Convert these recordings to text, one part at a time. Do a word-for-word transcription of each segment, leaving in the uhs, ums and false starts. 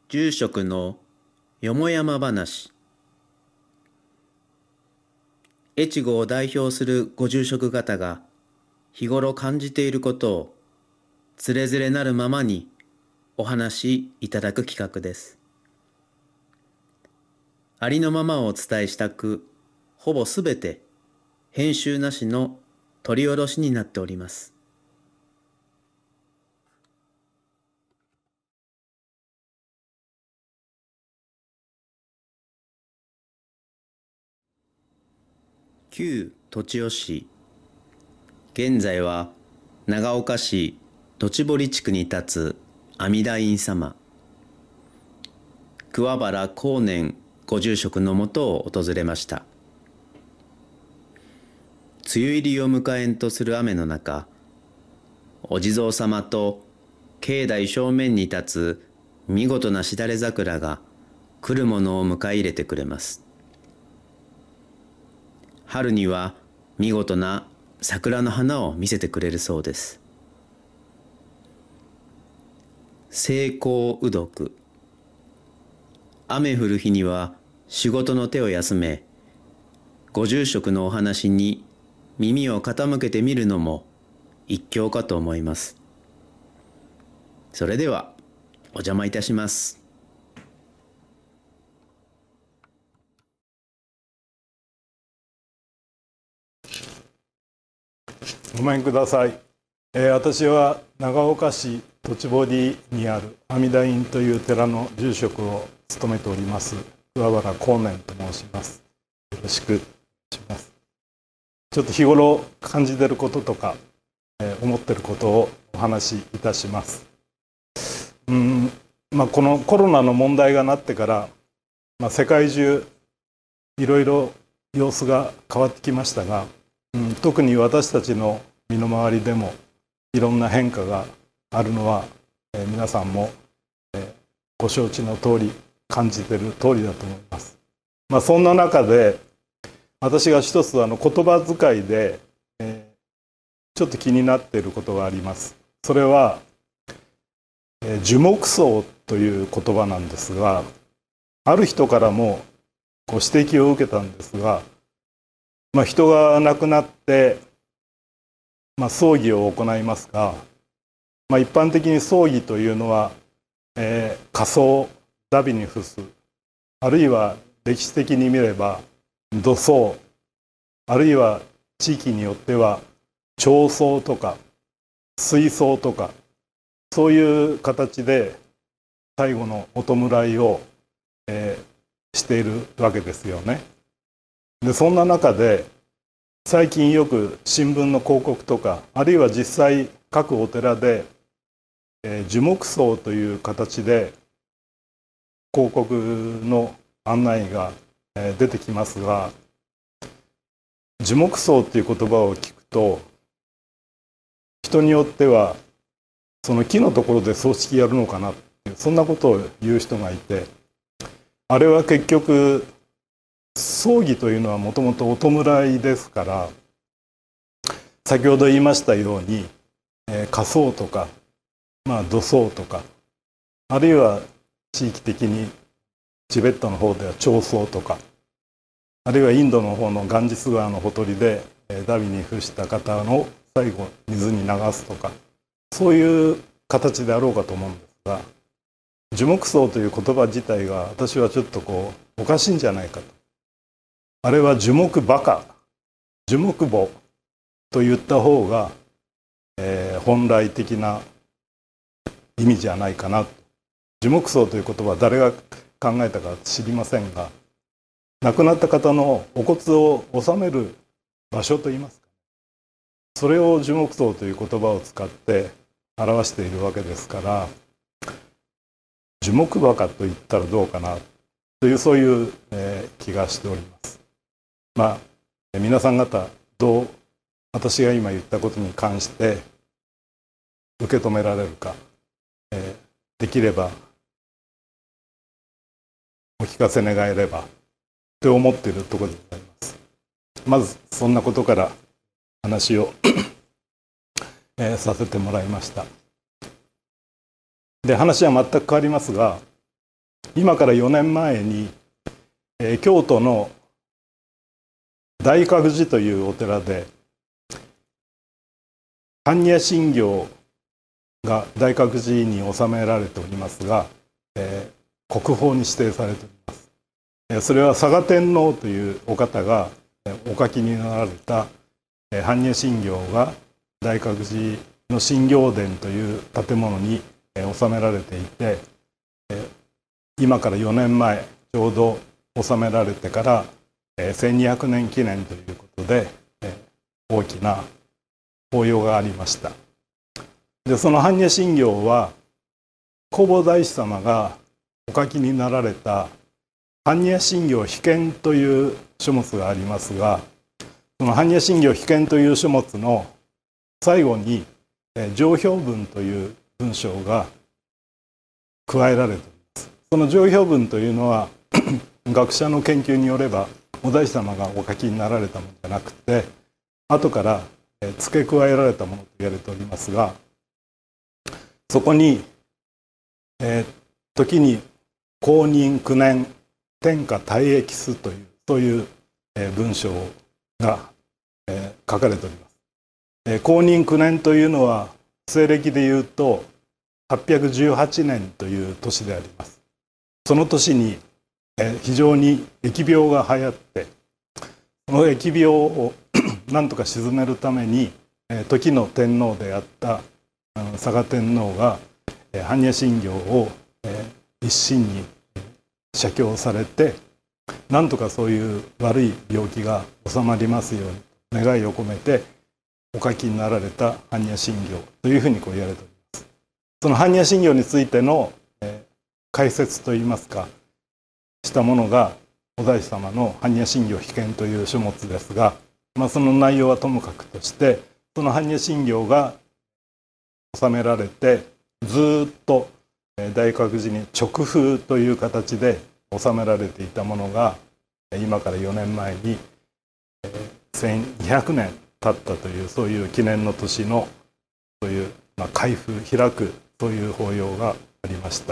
住職のよもやま話。越後を代表するご住職方が日頃感じていることをつれづれなるままにお話しいただく企画です。ありのままをお伝えしたく、ほぼすべて編集なしの取り下ろしになっております。旧栃尾市、現在は長岡市栃堀地区に立つ阿弥陀院様、桑原光年ご住職のもとを訪れました。梅雨入りを迎えんとする雨の中、お地蔵様と境内正面に立つ見事なしだれ桜が来る者を迎え入れてくれます。春には見事な桜の花を見せてくれるそうです。晴光うどく。雨降る日には仕事の手を休め、ご住職のお話に耳を傾けてみるのも一興かと思います。それではお邪魔いたします。 ごめんください。えー、私は長岡市栃堀にある阿弥陀院という寺の住職を務めております桑原光年と申します。よろしくお願いします。ちょっと日頃感じていることとか、えー、思っていることをお話しいたします。うん、まあ、このコロナの問題がなってから、まあ、世界中いろいろ様子が変わってきましたが、うん、特に私たちの身の回りでもいろんな変化があるのは、えー、皆さんも、えー、ご承知の通り感じている通りだと思います。まあ、そんな中で私が一つあの言葉遣いで、えー、ちょっと気になっていることがあります。それは、えー、樹木葬という言葉なんですが、ある人からもご指摘を受けたんですが、まあ、人が亡くなって、まあ、葬儀を行いますが、まあ、一般的に葬儀というのは、えー、火葬、荼毘に付す、あるいは歴史的に見れば土葬、あるいは地域によっては彫葬とか水葬とか、そういう形で最後のお弔いを、えー、しているわけですよね。でそんな中で最近よく新聞の広告とか、あるいは実際各お寺で、えー、樹木葬という形で広告の案内が、えー、出てきますが、樹木葬という言葉を聞くと、人によってはその木のところで葬式やるのかなっていう、そんなことを言う人がいて、あれは結局葬儀というのはもともとお弔いですから、先ほど言いましたように、えー、火葬とか、まあ、土葬とか、あるいは地域的にチベットの方では彫葬とか、あるいはインドの方のガンジス川のほとりで、えー、荼毘に付した方の最後水に流すとか、そういう形であろうかと思うんですが、樹木葬という言葉自体が私はちょっとこうおかしいんじゃないかと。あれは樹木馬鹿、樹木母と言った方が、えー、本来的な意味じゃないかな。樹木葬という言葉は誰が考えたか知りませんが、亡くなった方のお骨を納める場所といいますか、それを樹木葬という言葉を使って表しているわけですから、樹木馬鹿と言ったらどうかなという、そういう、えー、気がしております。まあ、皆さん方どう私が今言ったことに関して受け止められるか、えー、できればお聞かせ願えればと思っているところでございます。まずそんなことから話を、えー、させてもらいました。で話は全く変わりますが、 今からよねんまえに、えー、京都の大覚寺というお寺で般若心経が大覚寺に収められておりますが、えー、国宝に指定されております。えー、それは嵯峨天皇というお方がお書きになられた般若心経が大覚寺の心経殿という建物に収められていて、今からよねんまえちょうど収められてからせんにひゃくねん記念ということで大きな法要がありました。でその般若心経は弘法大師様がお書きになられた般若心経秘見という書物がありますが、その般若心経秘見という書物の最後に上評文という文章が加えられています。その上評文というのは学者の研究によればお大師様がお書きになられたものじゃなくて後から付け加えられたものと言われておりますが、そこに、えー、時に公認九年天下大益数というそういう、えー、文章が、えー、書かれております。えー、公認九年というのは西暦でいうとはっぴゃくじゅうはちねんという年であります。その年に、えー、非常に疫病が流行ってその疫病を何とか鎮めるために、えー、時の天皇であった嵯峨天皇が、えー、般若心経を、えー、一身に写経されてなんとかそういう悪い病気が収まりますように願いを込めてお書きになられた般若心経というふうにこう言われております。その般若心経についての、えー、解説といいますかしたものがお大師様の般若心経秘見という書物ですが、まあ、その内容はともかくとしてその般若心経が収められてずっと大覚寺に勅封という形で収められていたものが今からよねんまえにせんにひゃくねん経ったというそういう記念の年のそういう、まあ、開封開くそういう法要がありました。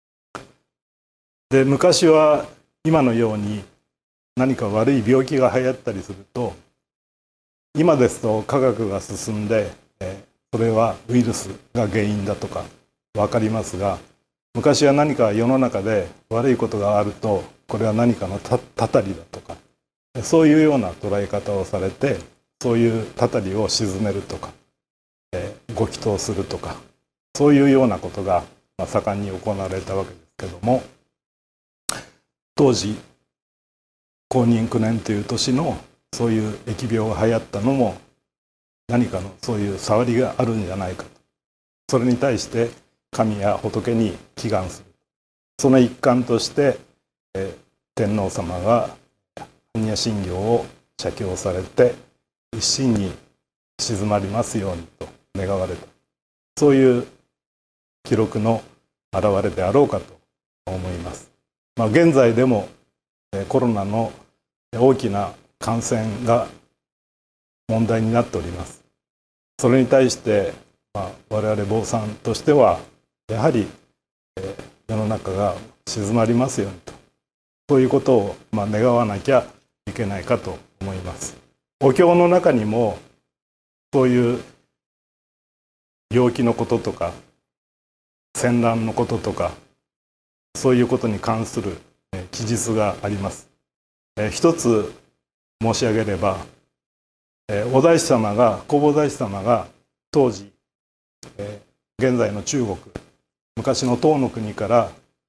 で昔は今のように何か悪い病気が流行ったりすると今ですと科学が進んでそれはウイルスが原因だとか分かりますが、昔は何か世の中で悪いことがあるとこれは何かのたたりだとかそういうような捉え方をされてそういうたたりを鎮めるとか、えー、ご祈祷するとかそういうようなことが、まあ、盛んに行われたわけですけども、当時公認九年という年のそういう疫病が流行ったのも何かのそういう触りがあるんじゃないかと、それに対して神や仏に祈願する、その一環として、えー、天皇様が般若心経を写経されて一身に静まりますようにと願われた、そういう記録の表れであろうかと思います。まあ、現在でもコロナの大きな感染が問題になっております。それに対して、まあ、我々坊さんとしてはやはり、えー、世の中が静まりますようにと、そういうことを、まあ、願わなきゃいけないかと思います。お経の中にもそういう病気のこととか戦乱のこととかそういうことに関する記述があります。えー、一つ申し上げれば、えー、お大師様が弘法大師様が当時、えー、現在の中国昔の唐の国から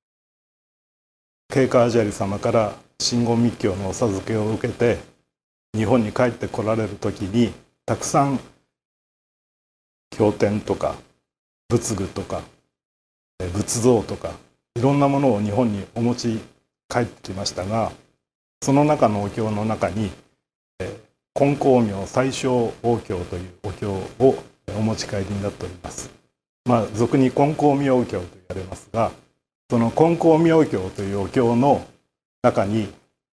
慶華阿闍梨様から真言密教のお授けを受けて日本に帰ってこられる時にたくさん経典とか仏具とか仏像とかいろんなものを日本にお持ち帰ってきましたが、その中のお経の中に金光明最小王経というお経をお持ち帰りになっております。まあ俗に金光明経と言われますが、その金光明経というお経の中に、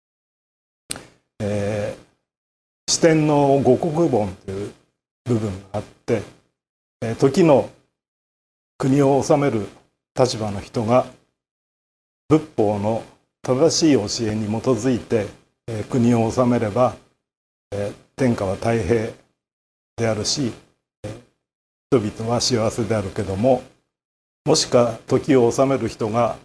えー、四天王五国本という部分があって、えー、時の国を治める立場の人が仏法の正しい教えに基づいて、えー、国を治めれば、えー、天下は太平であるし、えー、人々は幸せであるけども、もしか時を治める人が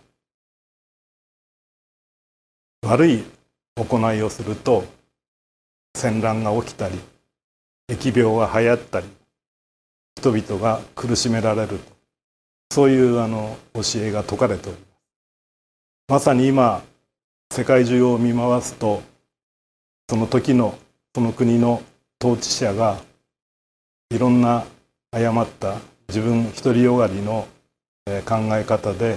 悪い行いをすると戦乱が起きたり、疫病が流行ったり、人々が苦しめられると、そういうあの教えが説かれております。まさに今世界中を見回すと、その時のその国の統治者がいろんな誤った自分独りよがりの考え方で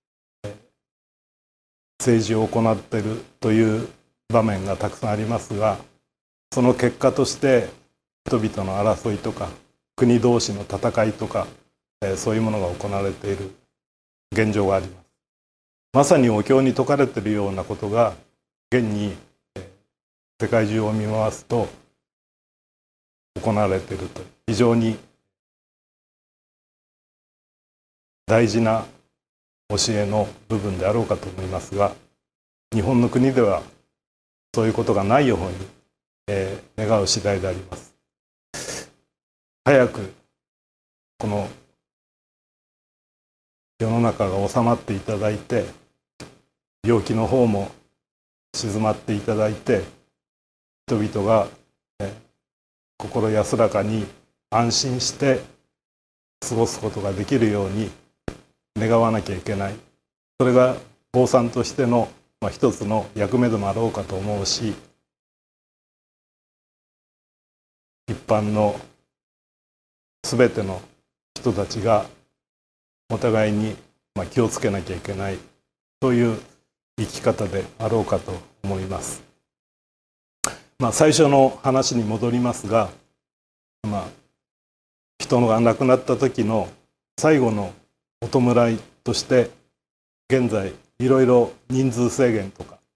政治を行っているという場面がたくさんありますが、その結果として人々の争いとか国同士の戦いとか、そういうものが行われている現状があります。まさにお経に説かれているようなことが現に世界中を見回すと行われていると、非常に大事な教えの部分であろうかと思いますが、日本の国ではそういうことがないように、えー、願う次第であります。早くこの世の中が収まっていただいて、病気の方も静まっていただいて、人々が、えー、心安らかに安心して過ごすことができるように願わなきゃいけない。それが坊さんとしての、まあ、一つの役目でもあろうかと思うし、一般のすべての人たちがお互いに、まあ、気をつけなきゃいけない、そういう生き方であろうかと思います。まあ、最初の話に戻りますが、まあ、人が亡くなった時の最後のお弔いとして現在いろいろ人数制限とか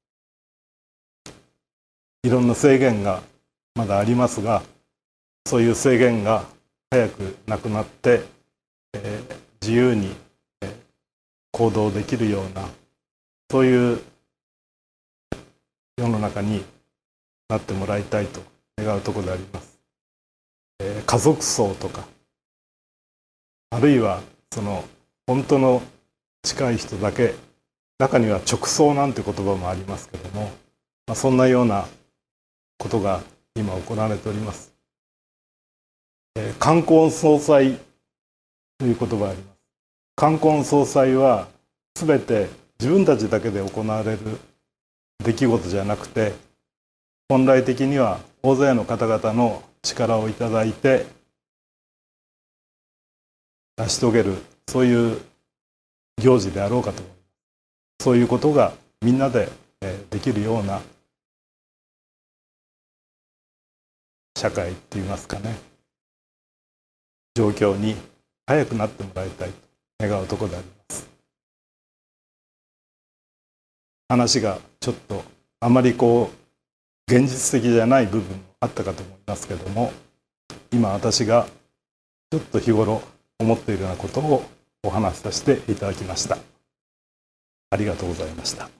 いろんな制限がまだありますが、そういう制限が早くなくなって、えー、自由に、えー、行動できるような、そういう世の中になってもらいたいと願うところであります。えー、家族葬とか、あるいはその本当の近い人だけ、中には直葬なんて言葉もありますけども、まあ、そんなようなことが今行われております。えー、冠婚葬祭という言葉があります。冠婚葬祭はすべて自分たちだけで行われる出来事じゃなくて、本来的には大勢の方々の力をいただいて成し遂げる、そういう行事であろうかと思います。そういうことがみんなでできるような社会って言いますかね、状況に早くなってもらいたいと願うところであります。話がちょっとあまりこう現実的じゃない部分もあったかと思いますけども、今私がちょっと日頃思っているようなことをお話しさせていただきました。ありがとうございました。